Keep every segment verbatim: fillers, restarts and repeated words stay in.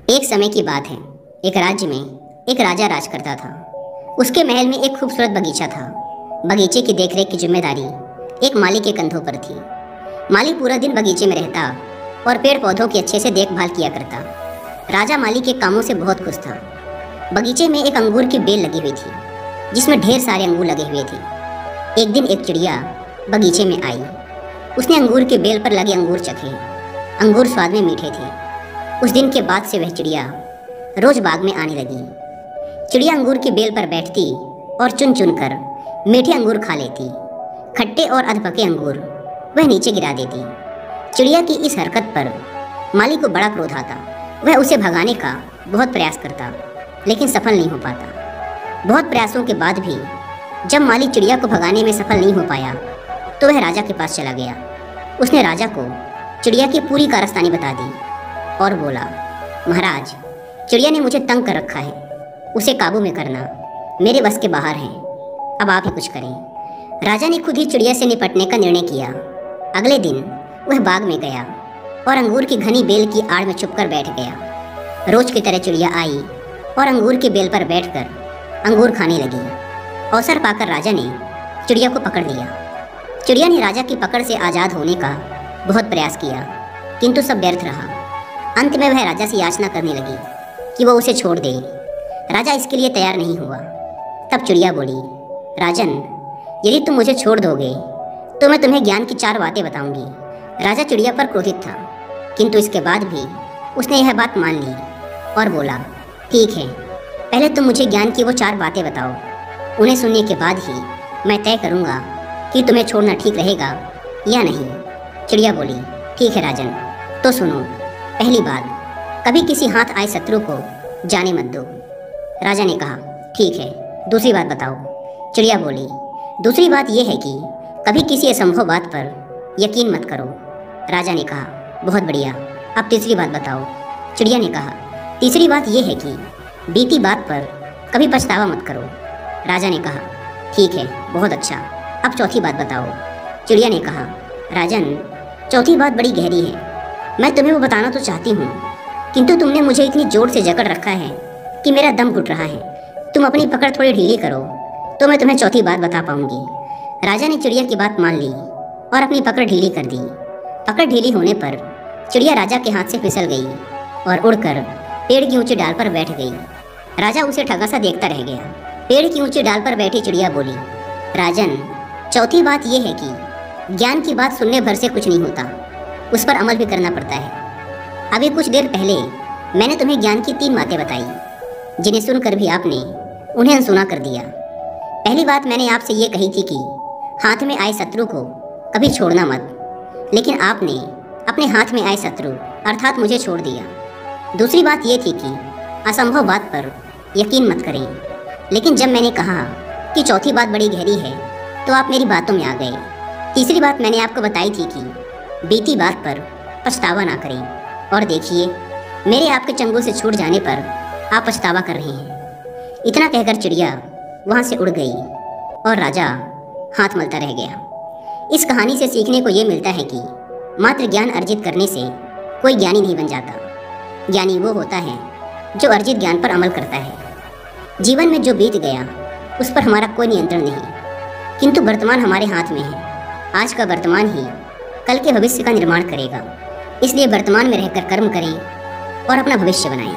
एक समय की बात है। एक राज्य में एक राजा राज करता था। उसके महल में एक खूबसूरत बगीचा था। बगीचे की देखरेख की जिम्मेदारी एक माली के कंधों पर थी। माली पूरा दिन बगीचे में रहता और पेड़ पौधों की अच्छे से देखभाल किया करता। राजा माली के कामों से बहुत खुश था। बगीचे में एक अंगूर की बेल लगी हुई थी जिसमें ढेर सारे अंगूर लगे हुए थे। एक दिन एक चिड़िया बगीचे में आई। उसने अंगूर की बेल पर लगे अंगूर चखे। अंगूर स्वाद में मीठे थे। उस दिन के बाद से वह चिड़िया रोज बाग में आने लगी। चिड़िया अंगूर की बेल पर बैठती और चुन चुन कर मीठे अंगूर खा लेती। खट्टे और अधपके अंगूर वह नीचे गिरा देती। चिड़िया की इस हरकत पर माली को बड़ा क्रोध आता। वह उसे भगाने का बहुत प्रयास करता लेकिन सफल नहीं हो पाता। बहुत प्रयासों के बाद भी जब माली चिड़िया को भगाने में सफल नहीं हो पाया तो वह राजा के पास चला गया। उसने राजा को चिड़िया की पूरी कारस्तानी बता दी और बोला, महाराज, चिड़िया ने मुझे तंग कर रखा है। उसे काबू में करना मेरे बस के बाहर है। अब आप ही कुछ करें। राजा ने खुद ही चिड़िया से निपटने का निर्णय किया। अगले दिन वह बाग में गया और अंगूर की घनी बेल की आड़ में छुपकर बैठ गया। रोज की तरह चिड़िया आई और अंगूर की बेल पर बैठकर अंगूर खाने लगी। अवसर पाकर राजा ने चिड़िया को पकड़ लिया। चिड़िया ने राजा की पकड़ से आज़ाद होने का बहुत प्रयास किया किंतु सब व्यर्थ रहा। अंत में वह राजा से याचना करने लगी कि वो उसे छोड़ दे। राजा इसके लिए तैयार नहीं हुआ। तब चिड़िया बोली, राजन, यदि तुम मुझे छोड़ दोगे तो मैं तुम्हें ज्ञान की चार बातें बताऊंगी। राजा चिड़िया पर क्रोधित था किंतु इसके बाद भी उसने यह बात मान ली और बोला, ठीक है, पहले तुम मुझे ज्ञान की वो चार बातें बताओ। उन्हें सुनने के बाद ही मैं तय करूंगा कि तुम्हें छोड़ना ठीक रहेगा या नहीं। चिड़िया बोली, ठीक है राजन, तो सुनो। पहली बात, कभी किसी हाथ आए शत्रु को जाने मत दो। राजा ने कहा, ठीक है। दूसरी बात बताओ। चिड़िया बोली, दूसरी बात यह है कि कभी किसी असंभव बात पर यकीन मत करो। राजा ने कहा, बहुत बढ़िया। अब तीसरी बात बताओ। चिड़िया ने कहा, तीसरी बात यह है कि बीती बात पर कभी पछतावा मत करो। राजा ने कहा, ठीक है, बहुत अच्छा। अब चौथी बात बताओ। चिड़िया ने कहा, राजन, चौथी बात बड़ी गहरी है। मैं तुम्हें वो बताना तो चाहती हूँ किंतु तुमने मुझे इतनी जोर से जकड़ रखा है कि मेरा दम घुट रहा है। तुम अपनी पकड़ थोड़ी ढीली करो तो मैं तुम्हें चौथी बात बता पाऊंगी। राजा ने चिड़िया की बात मान ली और अपनी पकड़ ढीली कर दी। पकड़ ढीली होने पर चिड़िया राजा के हाथ से फिसल गई और उड़कर पेड़ की ऊंची डाल पर बैठ गई। राजा उसे ठगा सा देखता रह गया। पेड़ की ऊंची डाल पर बैठी चिड़िया बोली, राजन, चौथी बात यह है कि ज्ञान की बात सुनने भर से कुछ नहीं होता, उस पर अमल भी करना पड़ता है। अभी कुछ देर पहले मैंने तुम्हें ज्ञान की तीन बातें बताई जिन्हें सुनकर भी आपने उन्हें अनसुना कर दिया। पहली बात मैंने आपसे ये कही थी कि हाथ में आए शत्रु को कभी छोड़ना मत, लेकिन आपने अपने हाथ में आए शत्रु अर्थात मुझे छोड़ दिया। दूसरी बात ये थी कि असंभव बात पर यकीन मत करें, लेकिन जब मैंने कहा कि चौथी बात बड़ी गहरी है तो आप मेरी बातों में आ गए। तीसरी बात मैंने आपको बताई थी कि बीती बात पर पछतावा ना करें, और देखिए, मेरे आपके चंगुल से छूट जाने पर आप पछतावा कर रहे हैं। इतना कहकर चिड़िया वहाँ से उड़ गई और राजा हाथ मलता रह गया। इस कहानी से सीखने को ये मिलता है कि मात्र ज्ञान अर्जित करने से कोई ज्ञानी नहीं बन जाता। ज्ञानी वो होता है जो अर्जित ज्ञान पर अमल करता है। जीवन में जो बीत गया उस पर हमारा कोई नियंत्रण नहीं, किंतु वर्तमान हमारे हाथ में है। आज का वर्तमान ही कल के भविष्य का निर्माण करेगा। इसलिए वर्तमान में रहकर कर्म करें और अपना भविष्य बनाएं।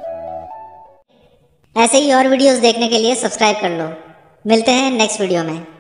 ऐसे ही और वीडियोस देखने के लिए सब्सक्राइब कर लो। मिलते हैं नेक्स्ट वीडियो में।